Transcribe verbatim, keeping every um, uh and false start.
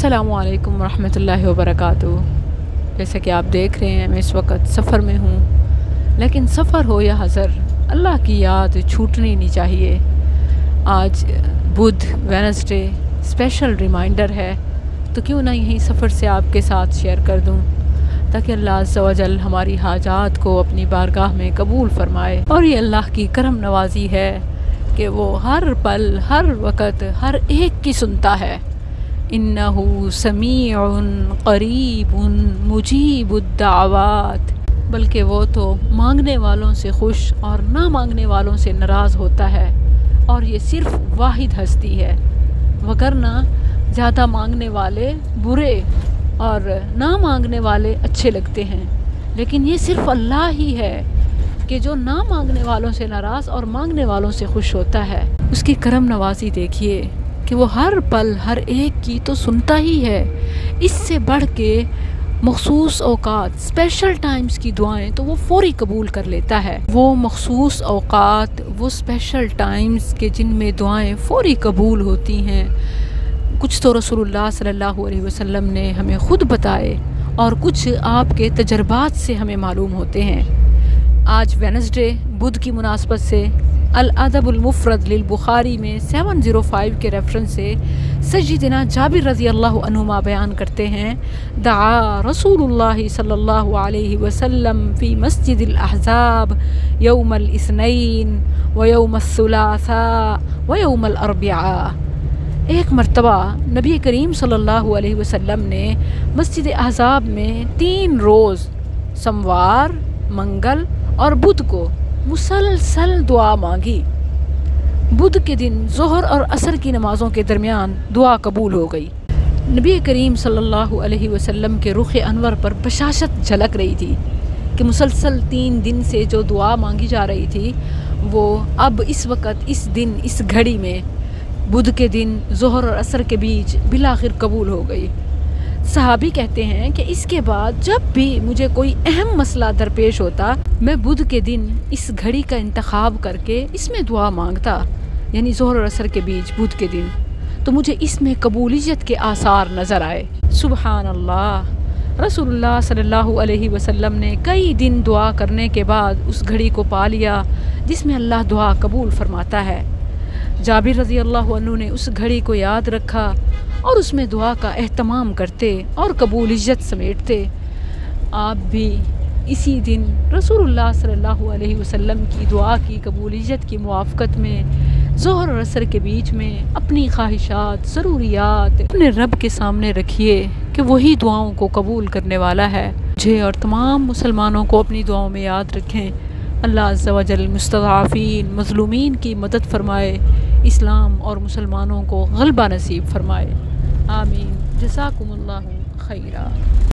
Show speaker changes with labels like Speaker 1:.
Speaker 1: السلام علیکم ورحمۃ اللہ وبرکاتہ۔ جیسا کہ آپ دیکھ رہے ہیں میں اس وقت سفر میں ہوں، لیکن سفر ہو یا حضر اللہ کی یاد چھوٹنی نہیں چاہیے۔ آج بدھ وینسڈے اسپیشل ریمائنڈر ہے، تو کیوں نہ یہیں سفر سے آپ کے ساتھ شیئر کر دوں تاکہ اللہ عز و جل ہماری حاجات کو اپنی بارگاہ میں قبول فرمائے۔ اور یہ اللہ کی کرم نوازی ہے کہ وہ ہر پل ہر وقت ہر ایک کی سنتا ہے۔ انہ سمیع قریب مجیب الدعوات، بلکہ وہ تو مانگنے والوں سے خوش اور نہ مانگنے والوں سے ناراض ہوتا ہے، اور یہ صرف واحد ہستی ہے، وگرنہ زیادہ مانگنے والے برے اور نہ مانگنے والے اچھے لگتے ہیں، لیکن یہ صرف اللہ ہی ہے کہ جو نہ مانگنے والوں سے ناراض اور مانگنے والوں سے خوش ہوتا ہے۔ اس کی کرم نوازی دیکھیے کہ وہ ہر پل ہر ایک کی تو سنتا ہی ہے، اس سے بڑھ کے مخصوص اوقات اسپیشل ٹائمز کی دعائیں تو وہ فوری قبول کر لیتا ہے۔ وہ مخصوص اوقات، وہ اسپیشل ٹائمز کے جن میں دعائیں فوری قبول ہوتی ہیں، کچھ تو رسول اللہ صلی اللہ علیہ وسلم نے ہمیں خود بتائے اور کچھ آپ کے تجربات سے ہمیں معلوم ہوتے ہیں۔ آج وینسڈے بدھ کی مناسبت سے الادب المفرد للبخاری میں سیون زیرو فائیو کے ریفرنس سے سیدنا جابر رضی اللہ عنہما بیان کرتے ہیں، دعا رسول اللہ صلی اللہ علیہ وسلم فی مسجد الاحزاب یوم الاثنین و یوم الثلاثاء و یوم الاربعاء۔ ایک مرتبہ نبی کریم صلی اللہ علیہ وسلم نے مسجد احزاب میں تین روز سموار، منگل اور بدھ کو مسلسل دعا مانگی۔ بدھ کے دن ظہر اور عصر کی نمازوں کے درمیان دعا قبول ہو گئی۔ نبی کریم صلی اللہ علیہ وسلم کے رخ انور پر بشاشت جھلک رہی تھی کہ مسلسل تین دن سے جو دعا مانگی جا رہی تھی وہ اب اس وقت اس دن اس گھڑی میں بدھ کے دن ظہر اور عصر کے بیچ بالآخر قبول ہو گئی۔ صحابی کہتے ہیں کہ اس کے بعد جب بھی مجھے کوئی اہم مسئلہ درپیش ہوتا میں بدھ کے دن اس گھڑی کا انتخاب کر کے اس میں دعا مانگتا، یعنی ظہر اور عصر کے بیچ بدھ کے دن، تو مجھے اس میں قبولیت کے آثار نظر آئے۔ سبحان اللہ، رسول اللہ صلی اللہ علیہ وسلم نے کئی دن دعا کرنے کے بعد اس گھڑی کو پا لیا جس میں اللہ دعا قبول فرماتا ہے۔ جابر رضی اللہ عنہ نے اس گھڑی کو یاد رکھا اور اس میں دعا کا اہتمام کرتے اور قبولیت سمیٹتے۔ آپ بھی اسی دن رسول اللہ صلی اللہ علیہ وسلم کی دعا کی قبولیت کی موافقت میں ظہر اور عصر کے بیچ میں اپنی خواہشات، ضروریات اپنے رب کے سامنے رکھیے کہ وہی دعاؤں کو قبول کرنے والا ہے۔ مجھے اور تمام مسلمانوں کو اپنی دعاؤں میں یاد رکھیں۔ اللہ عز و جل مستضعفین، مظلومین کی مدد فرمائے، اسلام اور مسلمانوں کو غلبہ نصیب فرمائے۔ آمین۔ جزاکم اللہ خیرا۔